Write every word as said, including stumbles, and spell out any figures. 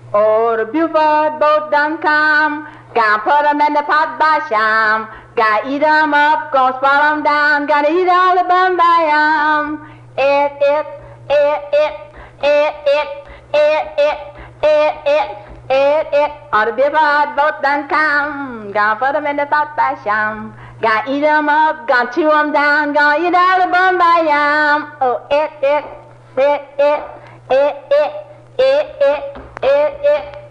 Oh, the Buford Boat Done Come. Gonna put 'em in the pot by sham. Gotta eat 'em up, gonna swallow 'em down. Gotta eat all the bum by um. It, it, it, it, it, it, it, it, it, it, it, it. Oh, the Buford Boat Done Come. Gonna put 'em in the pot by sham. Gonna eat 'em up, gonna chew 'em down. Gonna eat all the bum by um. Oh, it, it, it, it, it, it, it, it, it, it.